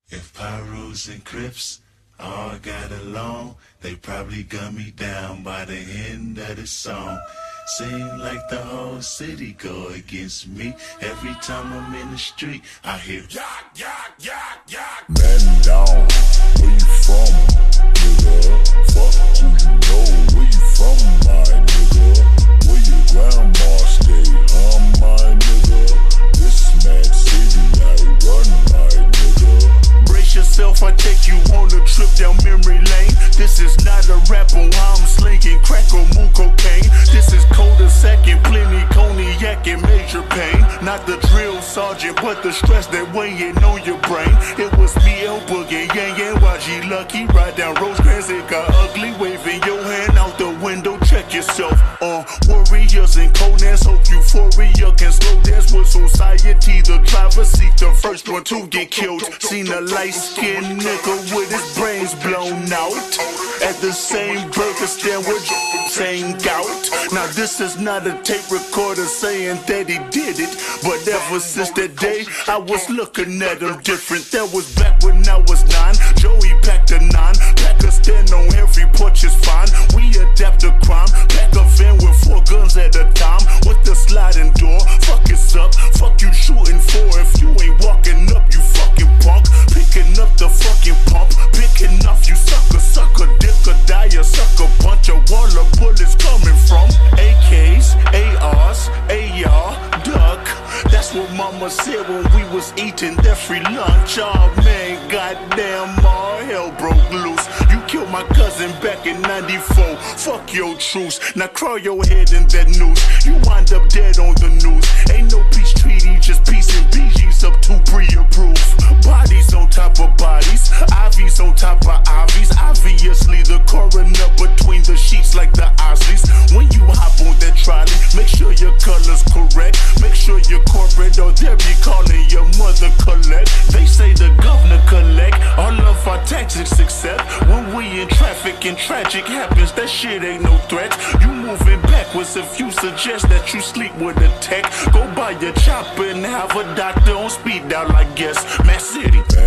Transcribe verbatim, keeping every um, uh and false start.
If Pyrus and Crips all got along, they probably gun me down by the end of the song. Seem like the whole city go against me. Every time I'm in the street, I hear yak, yak, yak, yak. Man down, where you from, nigga? Fuck who you know, where you from, my nigga? Where your grandma stay, huh, my nigga? This mad city I run, my nigga. Brace yourself, I take you on a trip down memory lane. This is not a rap on how I'm slinging crack or moon cocaine. This is cul-de-sac and plenty cognac and major pain. Not the drill sergeant, but the stress that weighing on your brain. It was me, El Boogie, Yang, and Y G Lucky. Ride down Rosecrans, it got ugly. Waving your hand out the window, check yourself. Uh, warriors and Conans, hope euphoria can slow dance with society. The driver seat, the first one to get killed. Seen a light-skinned nigga with his brains blown out at the same burger stand with same gout. Now this is not a tape recorder saying that he did it, but ever since that day I was looking at him different. That was back when I was nine. Joey packed a nine, pack a stand on every porch is fine. We adapt to crime, pack a van with four guns at a time with the sliding door. Fuck it's up, fuck you shooting for if you ain't walking up, you fucking punk. Picking up the fucking pump, picking off you sucker, sucker, dick or die, a sucker punch. A wall of bullets coming from A Ks, A Rs, A R, duck. That's what mama said when we was eating that free lunch. Oh man, goddamn, all hell broke loose. You killed my cousin back in ninety-four. Fuck your truce. Now crawl your head in that noose. You wind up dead on the news. Ain't no peace treaty, just peace and B Gs up to pre-approved. Bodies on top of bodies, I Vs on top of I Vs. Obviously the coroner between the sheets like the Osleys. When you hop on that trolley, make sure your color's correct. Make sure you're corporate or they'll be calling your mother collect. They say the governor collect all of our taxes except when we in traffic and tragic happens. That shit ain't no threat. You moving backwards if you suggest that you sleep with a tech. Go buy your chopper and have a doctor on speed dial, I guess. Mass City.